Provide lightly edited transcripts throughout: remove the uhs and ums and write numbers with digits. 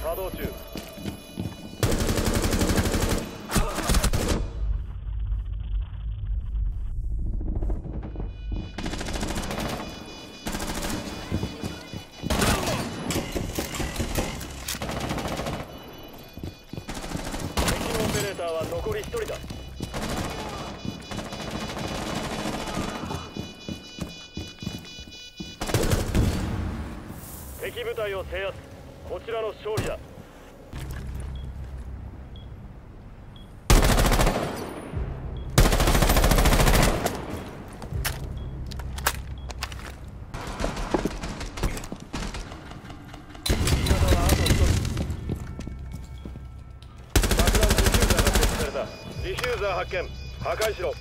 作動中。残り1人だ。敵部隊を制圧。こちらの勝利だ。ディフューザー発見。破壊しろ。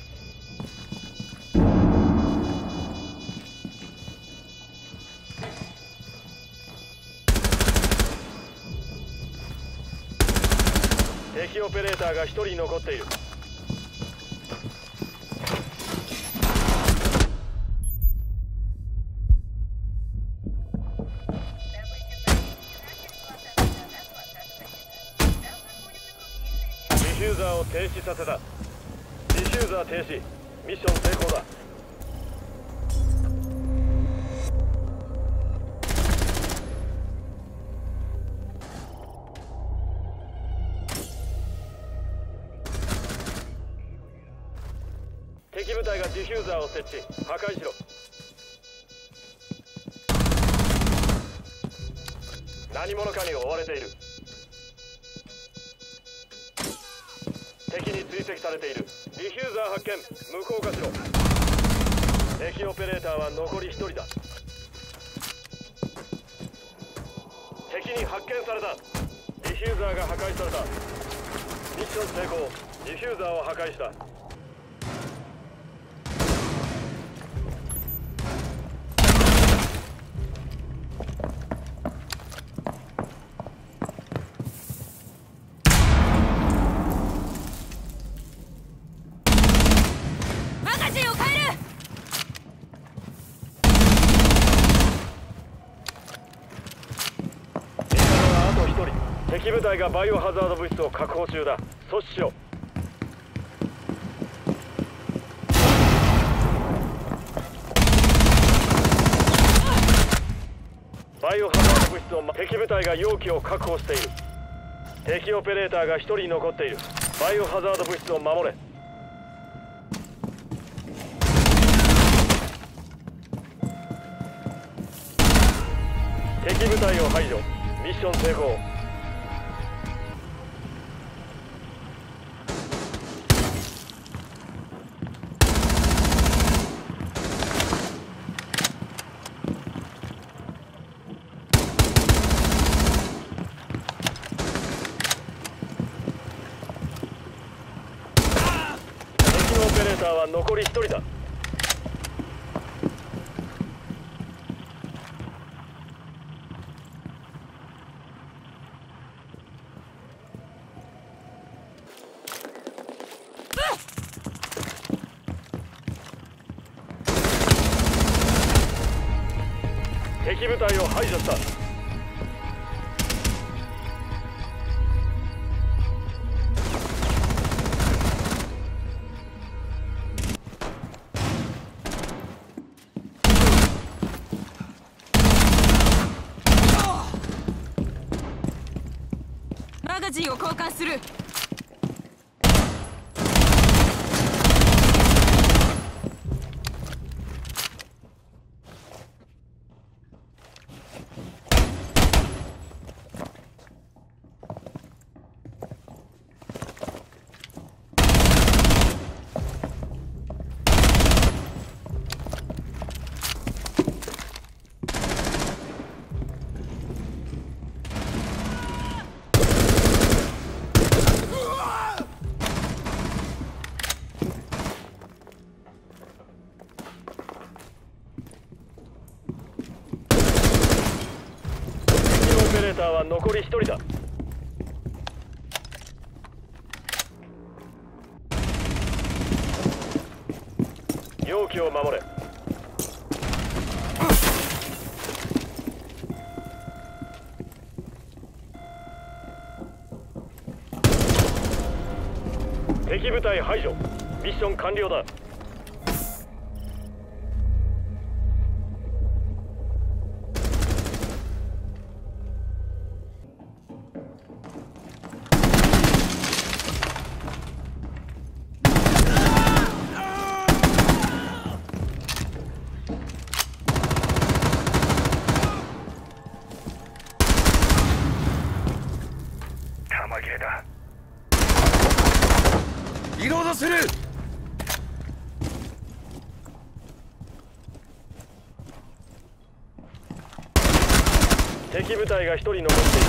敵オペレーターが1人残っている。ディフューザーを停止させた。ディフューザー停止。ミッション成功だ。敵部隊がディフューザーを設置。破壊しろ。何者かに追われている。敵に追跡されている。ディフューザー発見。無効化しろ。敵オペレーターは残り1人だ。敵に発見された。ディフューザーが破壊された。ミッション成功。ディフューザーを破壊した。敵部隊がバイオハザード物質を確保中だ。阻止しろ。バイオハザード物質を敵部隊が容器を確保している。敵オペレーターが1人残っている。バイオハザード物質を守れ。敵部隊を排除。ミッション成功。オペレーターは残り1人だ。敵部隊を排除した。 マガジンを交換する。オペレーターは残り1人だ。容器を守れ。 部隊排除。ミッション完了だ。 玉切れだ。リロードする。 敵部隊が1人残っている。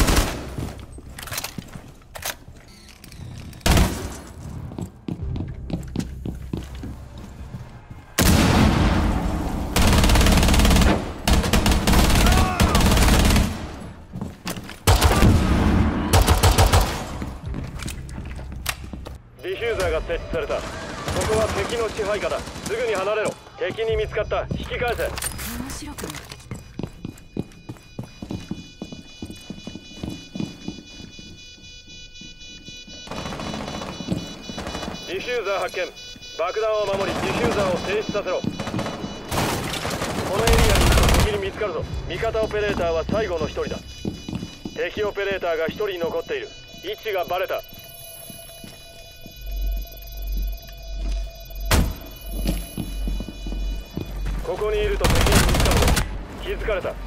ディフューザーが設置された。ここは敵の支配下だ。すぐに離れろ。敵に見つかった。引き返せ。 面白くなってきた。 ディフューザー発見。爆弾を守りディフューザーを停止させろ。このエリアに行くと敵に見つかるぞ。味方オペレーターは最後の1人だ。敵オペレーターが1人残っている。位置がバレた。ここにいると敵に見つかるぞ。気づかれた。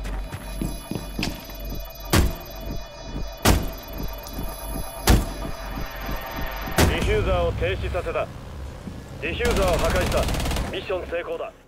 ディフューザーを停止させた。ディフューザーを破壊した。ミッション成功だ。